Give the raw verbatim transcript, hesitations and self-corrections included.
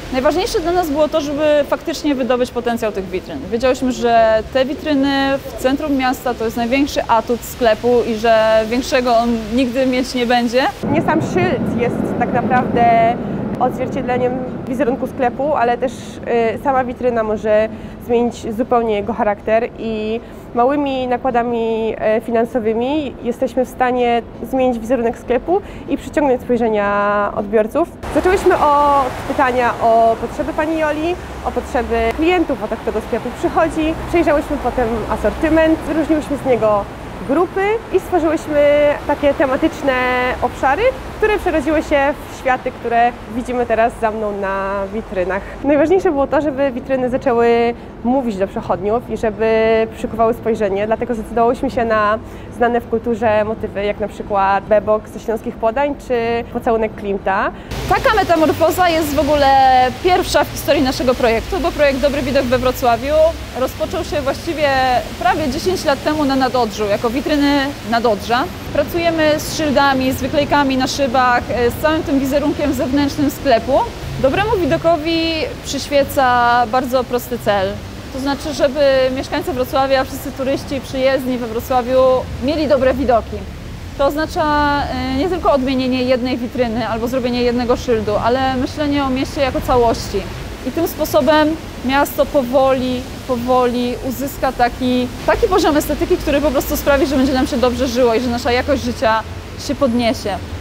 Najważniejsze dla nas było to, żeby faktycznie wydobyć potencjał tych witryn. Wiedziałyśmy, że te witryny w centrum miasta to jest największy atut sklepu i że większego on nigdy mieć nie będzie. Nie sam szyld jest tak naprawdę odzwierciedleniem wizerunku sklepu, ale też y, sama witryna może zmienić zupełnie jego charakter i małymi nakładami y, finansowymi jesteśmy w stanie zmienić wizerunek sklepu i przyciągnąć spojrzenia odbiorców. Zaczęłyśmy od pytania o potrzeby pani Joli, o potrzeby klientów, o to, kto do sklepu przychodzi. Przejrzałyśmy potem asortyment, wyróżniłyśmy z niego grupy i stworzyłyśmy takie tematyczne obszary, które przerodziły się w światy, które widzimy teraz za mną na witrynach. Najważniejsze było to, żeby witryny zaczęły mówić do przechodniów i żeby przykuwały spojrzenie, dlatego zdecydowałyśmy się na znane w kulturze motywy, jak na przykład bebok ze Śląskich Podań czy pocałunek Klimta. Taka metamorfoza jest w ogóle pierwsza w historii naszego projektu, bo projekt Dobry Widok we Wrocławiu rozpoczął się właściwie prawie dziesięć lat temu na Nadodrzu, jako witryny Nadodrza. Pracujemy z szyldami, z wyklejkami na szybach, z całym tym wizerunkiem zewnętrznym sklepu. Dobremu widokowi przyświeca bardzo prosty cel. To znaczy, żeby mieszkańcy Wrocławia, wszyscy turyści przyjezdni we Wrocławiu mieli dobre widoki. To oznacza nie tylko odmienienie jednej witryny albo zrobienie jednego szyldu, ale myślenie o mieście jako całości. I tym sposobem miasto powoli, powoli uzyska taki, taki poziom estetyki, który po prostu sprawi, że będzie nam się dobrze żyło i że nasza jakość życia się podniesie.